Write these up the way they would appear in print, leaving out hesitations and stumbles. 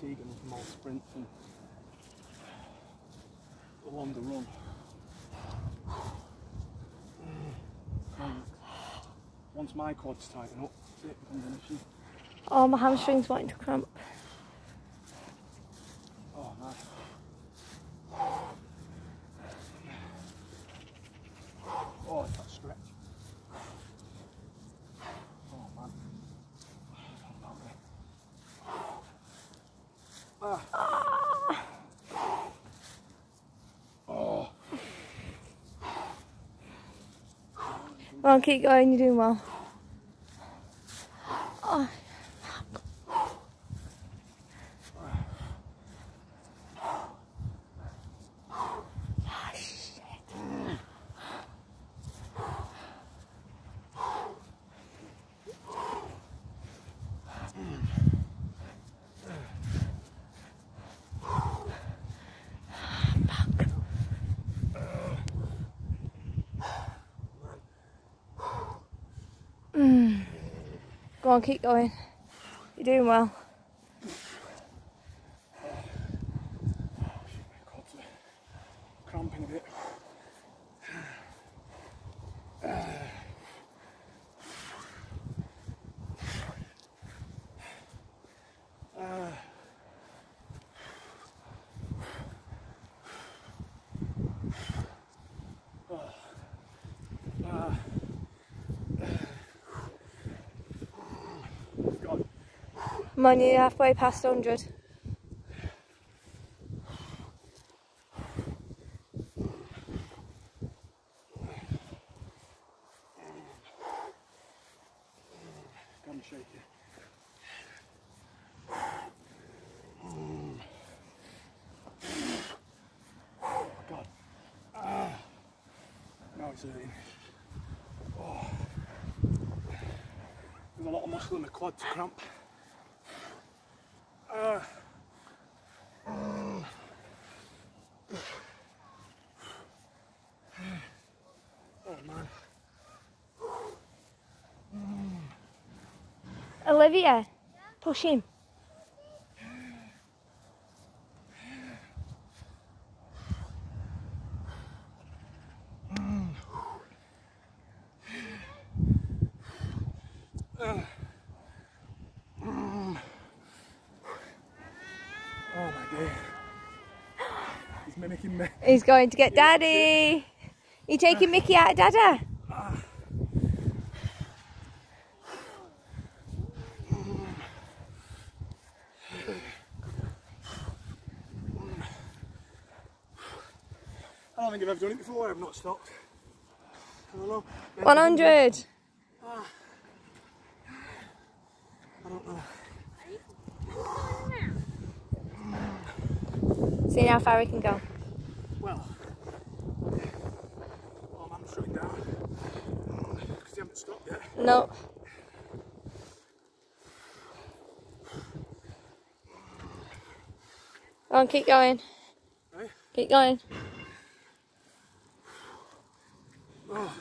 fatigue and more sprints and a longer run. Once my quads tighten up, it becomes an issue. Oh, my hamstring's wanting to cramp. Oh, nice. Oh, it's that stretch. Oh, man. Oh. Come on, keep going, you're doing well. Oh. Go on, keep going. You're doing well. My quads are cramping a bit. Come on, you're halfway past 100. Come shake it. Oh God. Now it's hurting. Oh. There's a lot of muscle in the quad to cramp. Oh man. Olivia, push him. Oh my God. He's mimicking me. He's going to get Daddy. You taking Mickey out of Dada? I don't think I've ever done it before. I've not stopped. I don't know. 100. I don't know. See how far we can go. Well, I'm shutting down because you haven't stopped yet. No. Go on, keep going. Right? Keep going. Oh.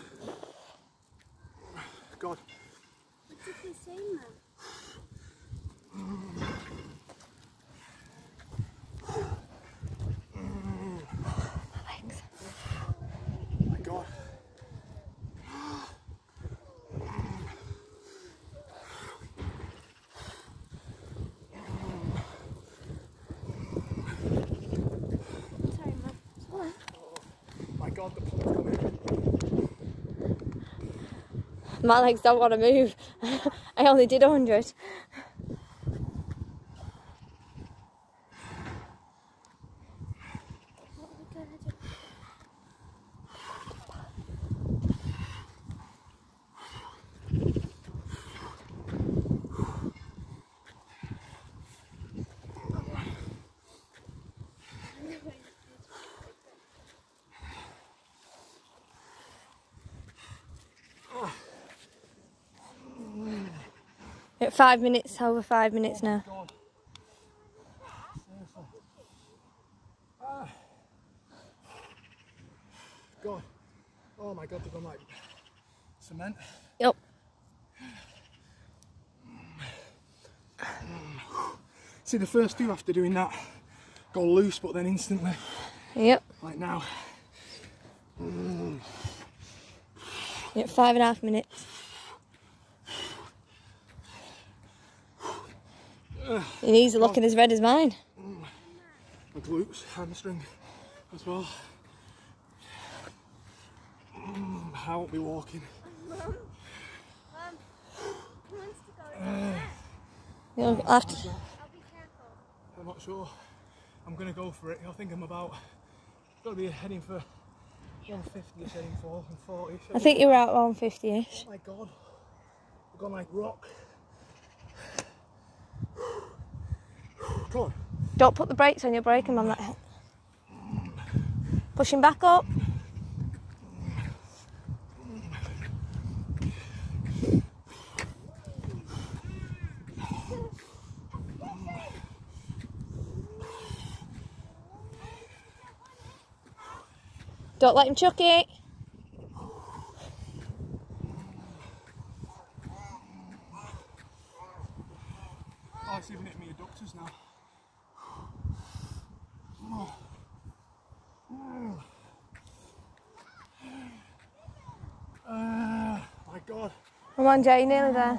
God. What did he say, Mum? My God. Sorry, Mum. What? My God, the pump's coming. My legs don't want to move. I only did 100. What are we going to do? At 5 minutes, over 5 minutes now. God. Seriously. God. Oh my God, they've gone like cement. Yep. See, the first two after doing that go loose, but then instantly. Yep. Like now. Yep, 5.5 minutes. Your knees are looking as red as mine. My glutes, hamstring as well. I won't be walking. Mum, who wants to go in there? You'll have to. I'll be careful. I'm not sure. I'm going to go for it. I think I'm about, got to be heading for 150-ish, heading for 140-ish. I think you were out 150-ish. Oh my God. I've gone like rock. Come on. Don't put the brakes on, you're braking on that. Pushing back up. Don't let him chuck it. Oh, it's even hit me adductors now. My God. Come on, Jay, you're nearly there.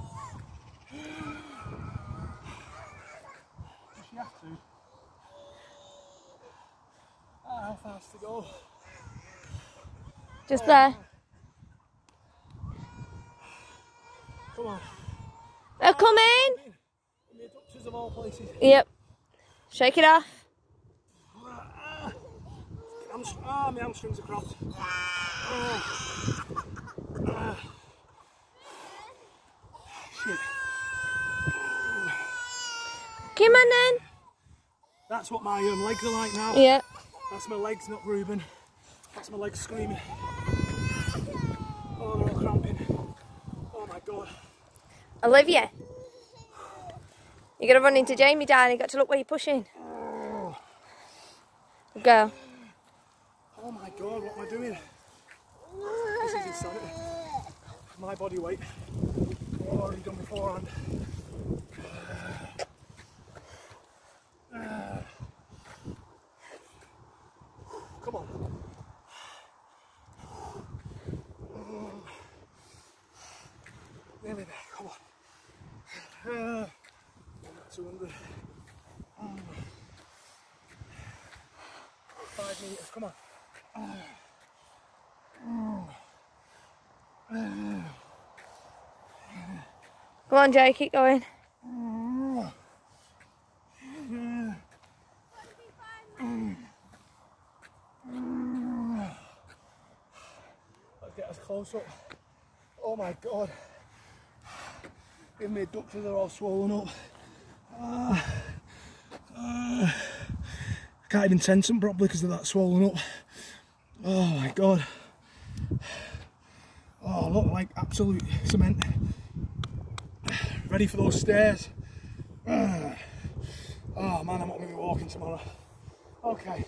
Does she have to? How fast to go? Just there. Come on. They're coming. The adductors of all places. Yep. Shake it off. My hamstrings are crossed. Shit. Come on then. That's what my legs are like now. Yep. That's my legs not Reuben. That's my legs screaming. Oh, they're all cramping. Oh my God. Olivia. You're going to run into Jamie, darling. You've got to look where you're pushing. Go. Oh my God, what am I doing? This is insanity. My body weight. I've already done beforehand. Come on. Nearly there, come on. 200. 5 meters, come on. Go on, Jay, keep going. Let's get as close up. Oh my God. Even my adductors are all swollen up. I can't even tense them properly because they're that swollen up. Oh my God. Oh, I look like absolute cement. Ready for those stairs. Oh man, I'm not going to be walking tomorrow. Okay.